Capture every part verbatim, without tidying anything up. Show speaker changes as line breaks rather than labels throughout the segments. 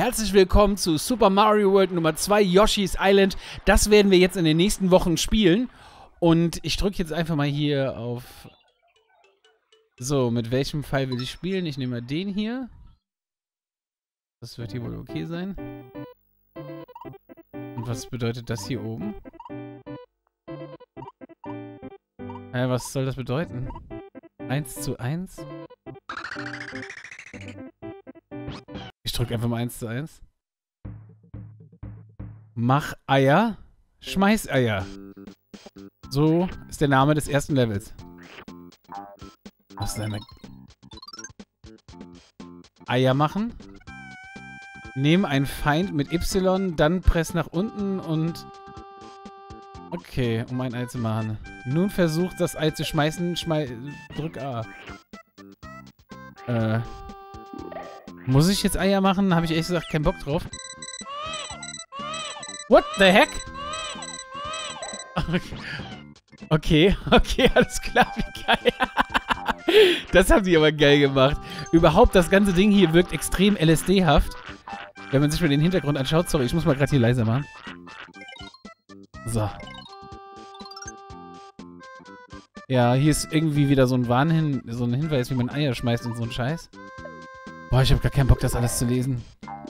Herzlich willkommen zu Super Mario World Nummer zwei, Yoshi's Island. Das werden wir jetzt in den nächsten Wochen spielen. Und ich drücke jetzt einfach mal hier auf... So, mit welchem Pfeil will ich spielen? Ich nehme mal den hier. Das wird hier wohl okay sein. Und was bedeutet das hier oben? Äh, was soll das bedeuten? eins zu eins? Ich drücke einfach mal eins zu eins. Mach Eier, schmeiß Eier. So ist der Name des ersten Levels. Was ist eine... Eier machen. Nehm einen Feind mit Y, dann press nach unten und... Okay, um ein Ei zu machen. Nun versucht das Ei zu schmeißen, schmei... Drück A. Äh... Muss ich jetzt Eier machen? Habe ich ehrlich gesagt keinen Bock drauf. What the heck? Okay, okay, alles klar, wie geil. Das haben die aber geil gemacht. Überhaupt, das ganze Ding hier wirkt extrem L S D-haft. Wenn man sich mal den Hintergrund anschaut. Sorry, ich muss mal gerade hier leiser machen. So. Ja, hier ist irgendwie wieder so ein Warnhin, so ein Hinweis, wie man Eier schmeißt und so ein Scheiß. Boah, ich habe gar keinen Bock, das alles zu lesen.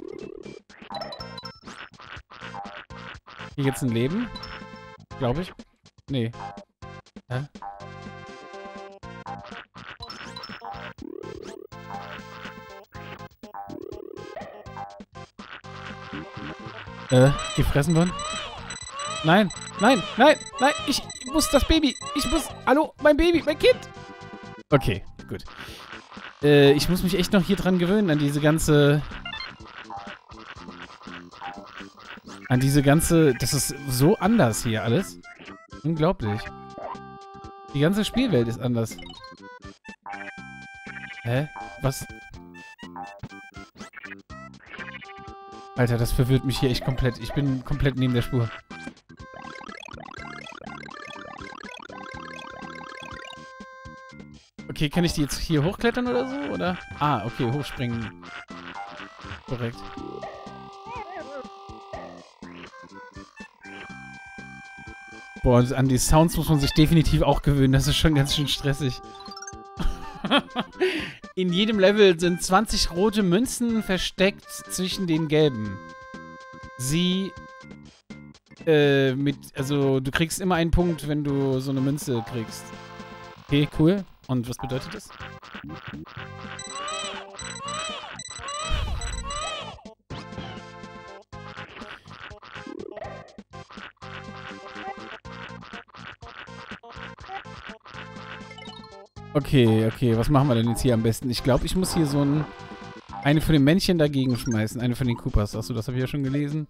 Hier gibt's ein Leben. Glaube ich. Nee. Hä? Äh, gefressen worden? Nein, nein, nein, nein, ich muss das Baby. Ich muss, hallo, mein Baby, mein Kind. Okay, gut. Äh, ich muss mich echt noch hier dran gewöhnen, an diese ganze... An diese ganze... Das ist so anders hier alles. Unglaublich. Die ganze Spielwelt ist anders. Hä? Was? Alter, das verwirrt mich hier echt komplett. Ich bin komplett neben der Spur. Okay, kann ich die jetzt hier hochklettern oder so, oder? Ah, okay, hochspringen. Korrekt. Boah, und an die Sounds muss man sich definitiv auch gewöhnen. Das ist schon ganz schön stressig. In jedem Level sind zwanzig rote Münzen versteckt zwischen den gelben. Sie, äh, mit, also du kriegst immer einen Punkt, wenn du so eine Münze kriegst. Okay, cool. Und was bedeutet das? Okay, okay, was machen wir denn jetzt hier am besten? Ich glaube, ich muss hier so ein... Eine von den Männchen dagegen schmeißen. Eine von den Koopas. Achso, das habe ich ja schon gelesen.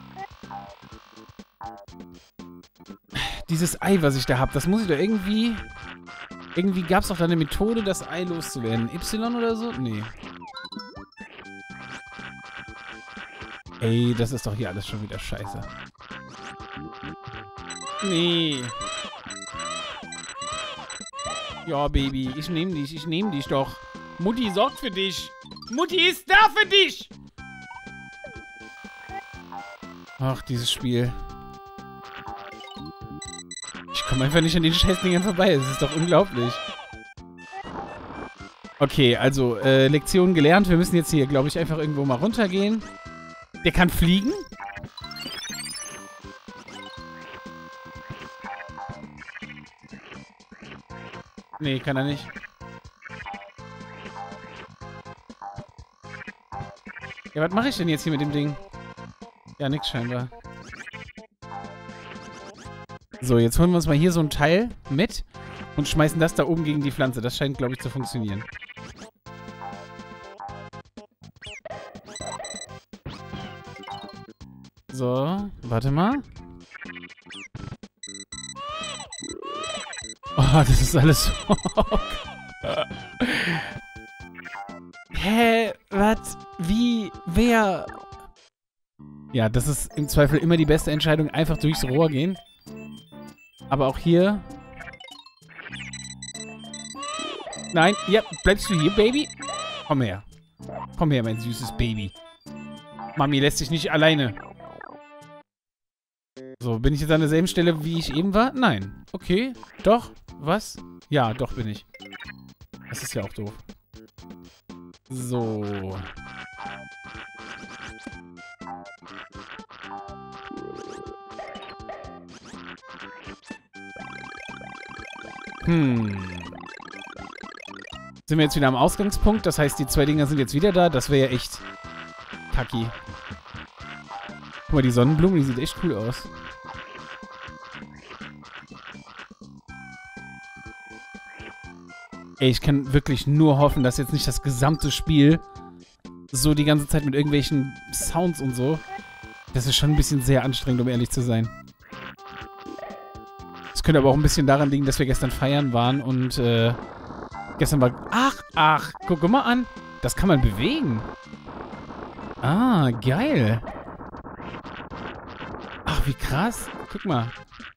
Dieses Ei, was ich da habe, das muss ich doch irgendwie... Irgendwie gab es doch da eine Methode, das Ei loszuwerden. Y oder so? Nee. Ey, das ist doch hier alles schon wieder scheiße. Nee. Ja, Baby, ich nehme dich, ich nehme dich doch. Mutti sorgt für dich. Mutti ist da für dich. Ach, dieses Spiel. Ich komme einfach nicht an den Scheißdingern vorbei. Es ist doch unglaublich. Okay, also, äh, Lektion gelernt. Wir müssen jetzt hier, glaube ich, einfach irgendwo mal runtergehen. Der kann fliegen? Nee, kann er nicht. Ja, was mache ich denn jetzt hier mit dem Ding? Ja, nix scheinbar. So, jetzt holen wir uns mal hier so ein Teil mit und schmeißen das da oben gegen die Pflanze. Das scheint, glaube ich, zu funktionieren. So, warte mal. Oh, das ist alles so... Hä? Was? Wie? Wer? Ja, das ist im Zweifel immer die beste Entscheidung. Einfach durchs Rohr gehen. Aber auch hier... Nein, ja, bleibst du hier, Baby? Komm her. Komm her, mein süßes Baby. Mami lässt sich nicht alleine. So, bin ich jetzt an derselben Stelle, wie ich eben war? Nein. Okay. Doch. Was? Ja, doch bin ich. Das ist ja auch doof. So. Hm. Sind wir jetzt wieder am Ausgangspunkt? Das heißt, die zwei Dinger sind jetzt wieder da. Das wäre ja echt kacki. Guck mal, die Sonnenblume, die sieht echt cool aus. Ey, ich kann wirklich nur hoffen, dass jetzt nicht das gesamte Spiel so die ganze Zeit mit irgendwelchen Sounds und so. Das ist schon ein bisschen sehr anstrengend, um ehrlich zu sein. Es könnte aber auch ein bisschen daran liegen, dass wir gestern feiern waren und äh, gestern war... Ach, ach, guck mal an. Das kann man bewegen. Ah, geil. Ach, wie krass. Guck mal.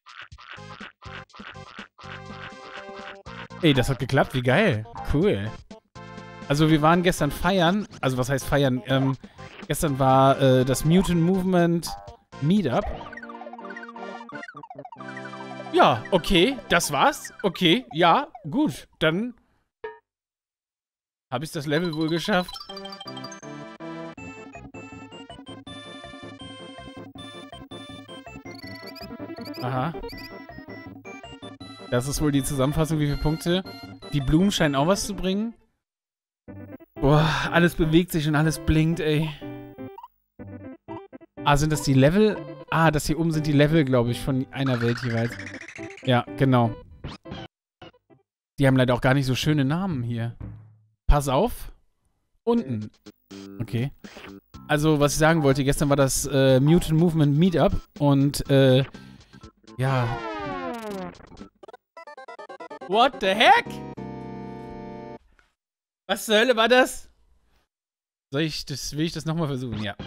Ey, das hat geklappt. Wie geil. Cool. Also wir waren gestern feiern. Also was heißt feiern? Ähm, gestern war äh, das Mutant Movement Meetup. Ja, okay. Das war's. Okay, ja, gut. Dann habe ich das Level wohl geschafft. Aha. Das ist wohl die Zusammenfassung, wie viele Punkte. Die Blumen scheinen auch was zu bringen. Boah, alles bewegt sich und alles blinkt, ey. Ah, sind das die Level? Ah, das hier oben sind die Level, glaube ich, von einer Welt jeweils. Ja, genau. Die haben leider auch gar nicht so schöne Namen hier. Pass auf. Unten. Okay. Also, was ich sagen wollte, gestern war das äh, Mutant Movement Meetup und, äh, ja... What the heck? Was zur Hölle war das? Soll ich das, will ich das nochmal versuchen? Ja.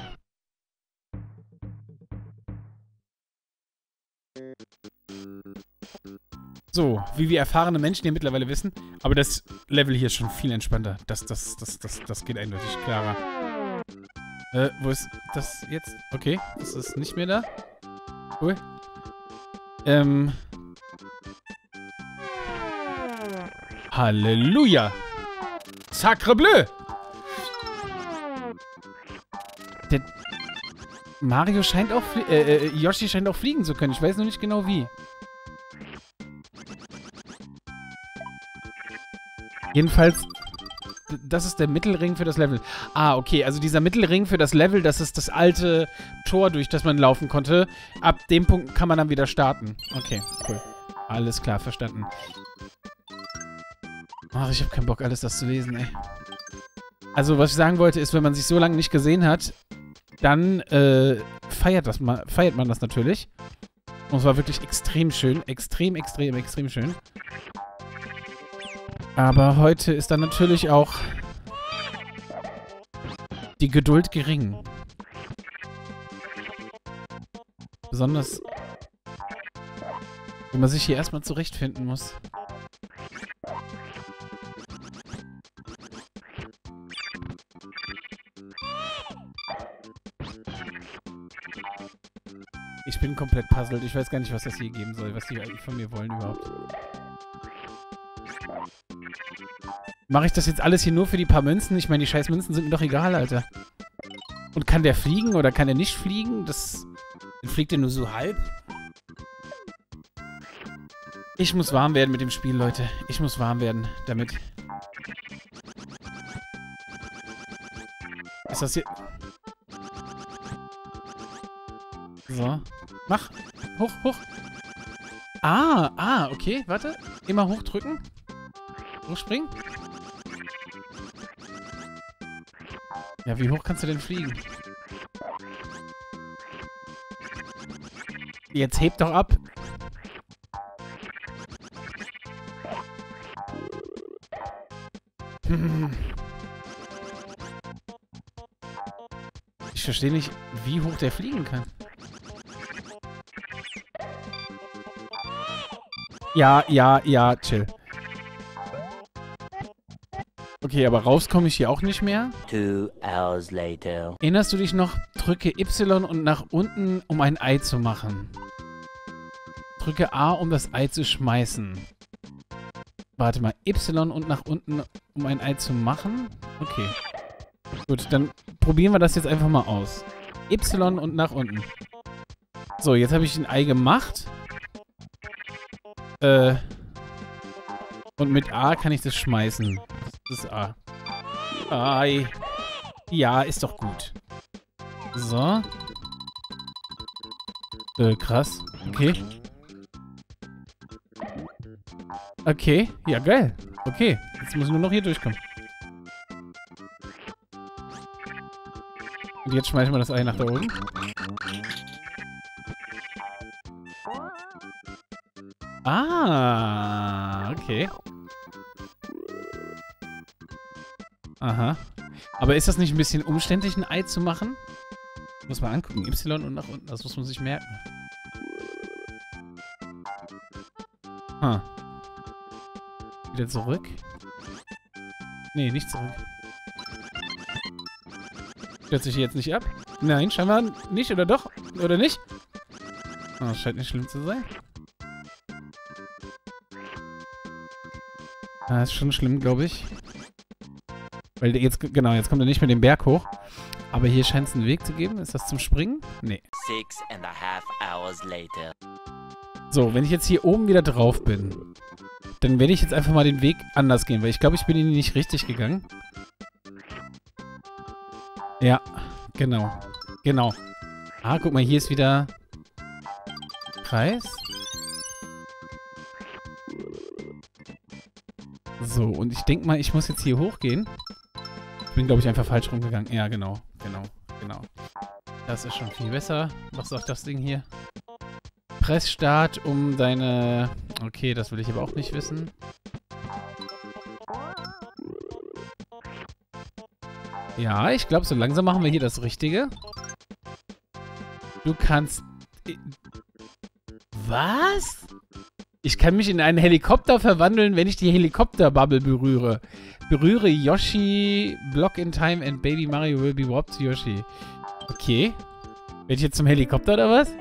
So, wie wir erfahrene Menschen hier mittlerweile wissen. Aber das Level hier ist schon viel entspannter. Das, das, das, das, das geht eindeutig klarer. Äh, wo ist das jetzt? Okay, das ist nicht mehr da. Cool. Ähm... Halleluja! Sacre bleu! Der Mario scheint auch... Äh, äh, Yoshi scheint auch fliegen zu können. Ich weiß nur nicht genau wie. Jedenfalls... Das ist der Mittelring für das Level. Ah, okay. Also dieser Mittelring für das Level, das ist das alte Tor, durch das man laufen konnte. Ab dem Punkt kann man dann wieder starten. Okay, cool. Alles klar, verstanden. Ach, ich habe keinen Bock, alles das zu lesen, ey. Also, was ich sagen wollte, ist, wenn man sich so lange nicht gesehen hat, dann äh, feiert, das ma feiert man das natürlich. Und es war wirklich extrem schön. Extrem, extrem, extrem schön. Aber heute ist dann natürlich auch die Geduld gering. Besonders, wenn man sich hier erstmal zurechtfinden muss. Ich bin komplett puzzled. Ich weiß gar nicht, was das hier geben soll, was die eigentlich von mir wollen überhaupt. Mache ich das jetzt alles hier nur für die paar Münzen? Ich meine, die scheiß Münzen sind mir doch egal, Alter. Und kann der fliegen oder kann der nicht fliegen? Das... Dann fliegt der nur so halb? Ich muss warm werden mit dem Spiel, Leute. Ich muss warm werden damit. Ist das hier... So. Mach. Hoch, hoch. Ah, ah, okay. Warte. Immer hochdrücken. Hochspringen. Ja, wie hoch kannst du denn fliegen? Jetzt heb doch ab. Hm. Ich verstehe nicht, wie hoch der fliegen kann. Ja, ja, ja, chill. Okay, aber raus komme ich hier auch nicht mehr.
Two hours later.
Erinnerst du dich noch? Drücke Y und nach unten, um ein Ei zu machen. Drücke A, um das Ei zu schmeißen. Warte mal, Y und nach unten, um ein Ei zu machen? Okay. Gut, dann probieren wir das jetzt einfach mal aus. Y und nach unten. So, jetzt habe ich ein Ei gemacht. Äh. Und mit A kann ich das schmeißen. Das ist A. Ei. Ja, ist doch gut. So. Äh, krass. Okay. Okay. Ja, geil. Okay. Jetzt muss ich nur noch hier durchkommen. Und jetzt schmeißen wir das Ei nach da oben. Ah, okay. Aha. Aber ist das nicht ein bisschen umständlich, ein Ei zu machen? Muss man angucken. Y und nach unten. Das muss man sich merken. Ah. Wieder zurück. Nee, nicht zurück. Stört sich jetzt nicht ab? Nein, scheinbar nicht, oder doch? Oder nicht? Oh, das scheint nicht schlimm zu sein. Ah, ist schon schlimm, glaube ich. Weil jetzt, genau, jetzt kommt er nicht mehr den Berg hoch. Aber hier scheint es einen Weg zu geben. Ist das zum Springen? Nee.
Six and a half hours later.
So, wenn ich jetzt hier oben wieder drauf bin, dann werde ich jetzt einfach mal den Weg anders gehen, weil ich glaube, ich bin ihn nicht richtig gegangen. Ja, genau. Genau. Ah, guck mal, hier ist wieder Kreis. So, und ich denke mal, ich muss jetzt hier hochgehen. Ich bin, glaube ich, einfach falsch rumgegangen. Ja, genau, genau, genau. Das ist schon viel besser. Was sagt das Ding hier? Press Start, um deine... Okay, das will ich aber auch nicht wissen. Ja, ich glaube, so langsam machen wir hier das Richtige. Du kannst... Was? Ich kann mich in einen Helikopter verwandeln, wenn ich die Helikopter-Bubble berühre. Berühre Yoshi, Block in Time and Baby Mario will be warped to Yoshi. Okay. Werd ich jetzt zum Helikopter oder was?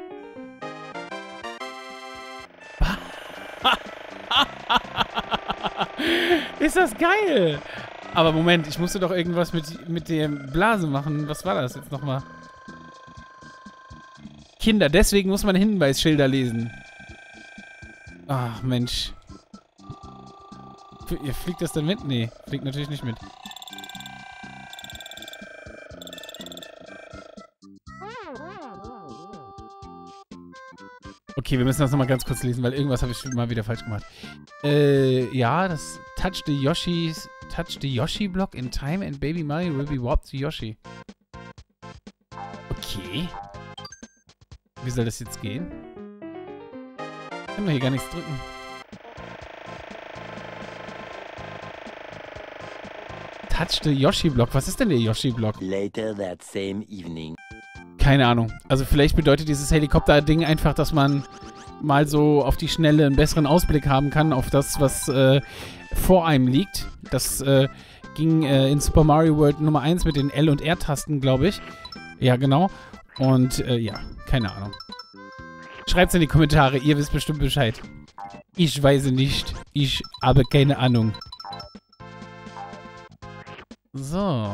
Ist das geil! Aber Moment, ich musste doch irgendwas mit, mit der Blase machen. Was war das jetzt nochmal? Kinder, deswegen muss man Hinweisschilder lesen. Ach, Mensch. Ihr fliegt das denn mit? Nee, fliegt natürlich nicht mit. Okay, wir müssen das nochmal ganz kurz lesen, weil irgendwas habe ich mal wieder falsch gemacht. Äh, ja, das Touch the Yoshi's... Touch the Yoshi block in time and Baby Mario will be warped to Yoshi. Okay. Wie soll das jetzt gehen? Ich kann doch hier gar nichts drücken. Touch the Yoshi block. Was ist denn der Yoshi block?
Later that same evening.
Keine Ahnung. Also vielleicht bedeutet dieses Helikopter-Ding einfach, dass man mal so auf die Schnelle einen besseren Ausblick haben kann auf das, was äh, vor einem liegt. Das äh, ging äh, in Super Mario World Nummer eins mit den L- und R-Tasten, glaube ich. Ja, genau. Und äh, ja, keine Ahnung. Schreibt's in die Kommentare, ihr wisst bestimmt Bescheid. Ich weiß nicht. Ich habe keine Ahnung. So.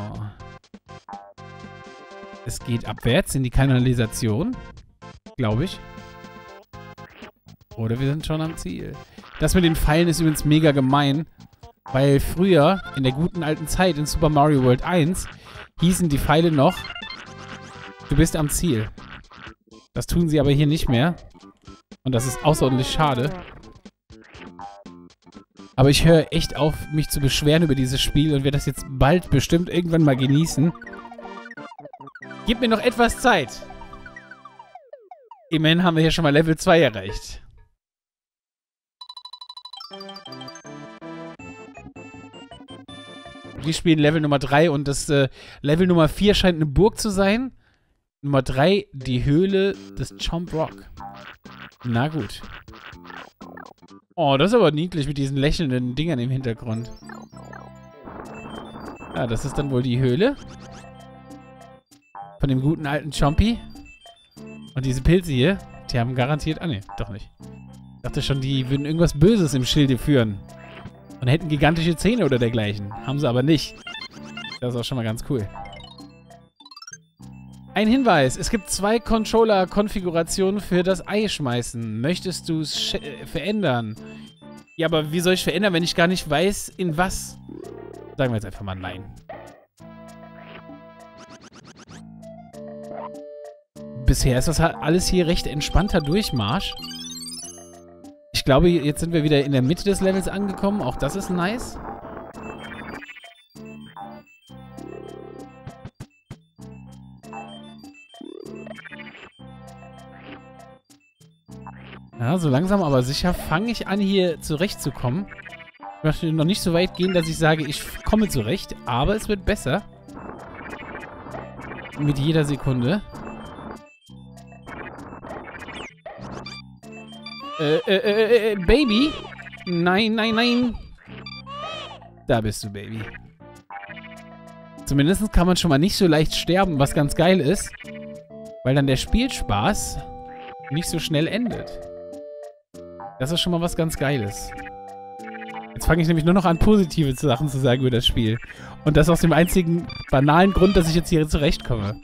Es geht abwärts in die Kanalisation. Glaube ich. Oder wir sind schon am Ziel. Das mit den Pfeilen ist übrigens mega gemein. Weil früher, in der guten alten Zeit, in Super Mario World eins, hießen die Pfeile noch, du bist am Ziel. Das tun sie aber hier nicht mehr. Und das ist außerordentlich schade. Aber ich höre echt auf, mich zu beschweren über dieses Spiel und werde das jetzt bald bestimmt irgendwann mal genießen. Gib mir noch etwas Zeit. Immerhin haben wir hier schon mal Level zwei erreicht. Wir spielen Level Nummer drei und das äh, Level Nummer vier scheint eine Burg zu sein. Nummer drei, die Höhle des Chomp Rock. Na gut. Oh, das ist aber niedlich mit diesen lächelnden Dingern im Hintergrund. Ja, das ist dann wohl die Höhle. Von dem guten alten Chompy. Und diese Pilze hier, die haben garantiert... Ah, ne, doch nicht. Ich dachte schon, die würden irgendwas Böses im Schilde führen. Und hätten gigantische Zähne oder dergleichen. Haben sie aber nicht. Das ist auch schon mal ganz cool. Ein Hinweis. Es gibt zwei Controller-Konfigurationen für das Eischmeißen. Möchtest du es äh, verändern? Ja, aber wie soll ich verändern, wenn ich gar nicht weiß, in was? Sagen wir jetzt einfach mal nein. Bisher ist das halt alles hier recht entspannter Durchmarsch. Ich glaube, jetzt sind wir wieder in der Mitte des Levels angekommen. Auch das ist nice. Ja, so langsam aber sicher fange ich an, hier zurechtzukommen. Ich möchte noch nicht so weit gehen, dass ich sage, ich komme zurecht, aber es wird besser. Mit jeder Sekunde. Äh, äh, äh, äh, Baby? Nein, nein, nein. Da bist du, Baby. Zumindest kann man schon mal nicht so leicht sterben, was ganz geil ist. Weil dann der Spielspaß nicht so schnell endet. Das ist schon mal was ganz Geiles. Jetzt fange ich nämlich nur noch an, positive Sachen zu sagen über das Spiel. Und das aus dem einzigen banalen Grund, dass ich jetzt hier zurechtkomme.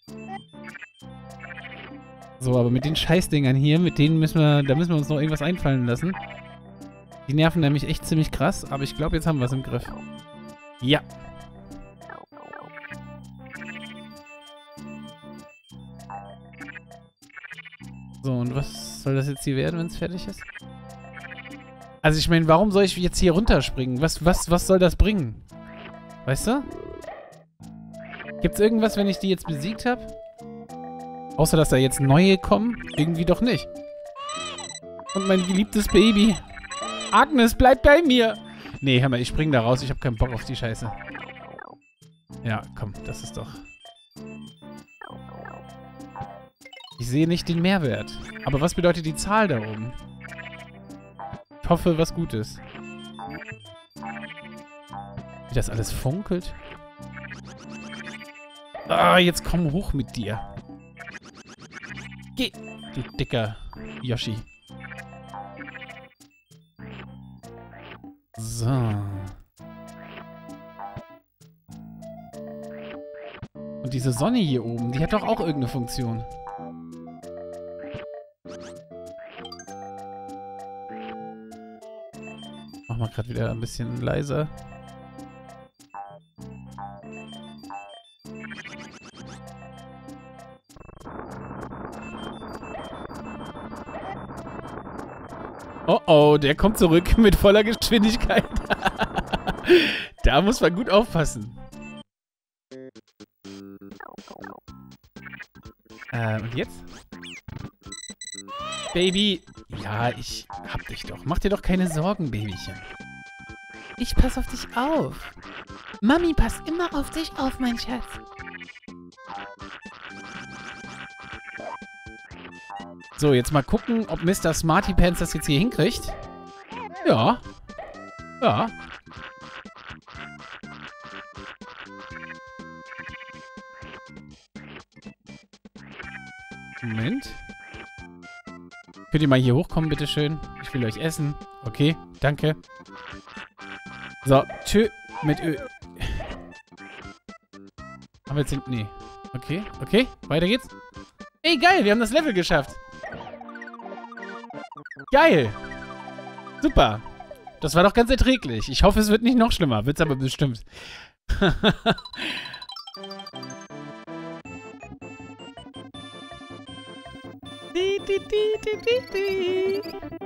So, aber mit den Scheißdingern hier, mit denen müssen wir, da müssen wir uns noch irgendwas einfallen lassen. Die nerven nämlich echt ziemlich krass, aber ich glaube, jetzt haben wir es im Griff. Ja. So, und was soll das jetzt hier werden, wenn es fertig ist? Also ich meine, warum soll ich jetzt hier runterspringen? Was, was, was soll das bringen? Weißt du? Gibt's irgendwas, wenn ich die jetzt besiegt habe? Außer, dass da jetzt neue kommen? Irgendwie doch nicht. Und mein geliebtes Baby. Agnes, bleib bei mir! Nee, hör mal, ich spring da raus. Ich habe keinen Bock auf die Scheiße. Ja, komm, das ist doch... Ich sehe nicht den Mehrwert. Aber was bedeutet die Zahl da oben? Ich hoffe, was Gutes. Wie das alles funkelt. Ah, jetzt komm hoch mit dir. Geh, du dicker Yoshi. So. Und diese Sonne hier oben, die hat doch auch irgendeine Funktion. Mach mal gerade wieder ein bisschen leiser. Oh oh, der kommt zurück mit voller Geschwindigkeit. Da muss man gut aufpassen. Äh, und jetzt? Baby. Ja, ich hab dich doch. Mach dir doch keine Sorgen, Babychen. Ich pass auf dich auf. Mami passt immer auf dich auf, mein Schatz. So, jetzt mal gucken, ob Mister Smarty Pants das jetzt hier hinkriegt. Ja. Ja. Moment. Könnt ihr mal hier hochkommen, bitteschön? Ich will euch essen. Okay, danke. So, tschö. Mit Ö. Haben wir jetzt den... Nee. Okay, okay. Weiter geht's. Ey, geil, wir haben das Level geschafft. Geil. Super. Das war doch ganz erträglich. Ich hoffe, es wird nicht noch schlimmer. Wird's aber bestimmt. di, di, di, di, di, di.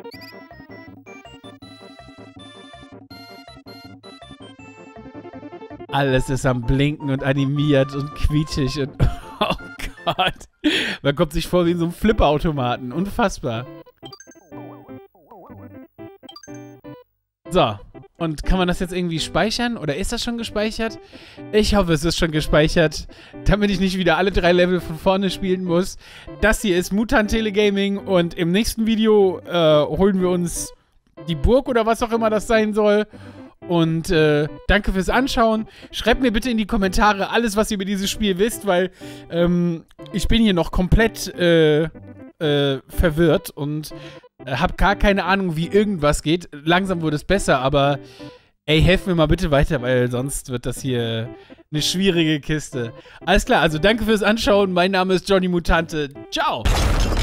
Alles ist am Blinken und animiert und quietschig und... Oh Gott. Man kommt sich vor wie in so einem Flipperautomaten. Unfassbar. So. Und kann man das jetzt irgendwie speichern? Oder ist das schon gespeichert? Ich hoffe, es ist schon gespeichert. Damit ich nicht wieder alle drei Level von vorne spielen muss. Das hier ist Mutant Telegaming. Und im nächsten Video äh, holen wir uns die Burg oder was auch immer das sein soll. Und äh, danke fürs Anschauen. Schreibt mir bitte in die Kommentare alles, was ihr über dieses Spiel wisst, weil ähm, ich bin hier noch komplett äh, äh, verwirrt und äh, habe gar keine Ahnung, wie irgendwas geht. Langsam wurde es besser, aber ey, helft mir mal bitte weiter, weil sonst wird das hier eine schwierige Kiste. Alles klar, also danke fürs Anschauen. Mein Name ist Johnny Mutante. Ciao!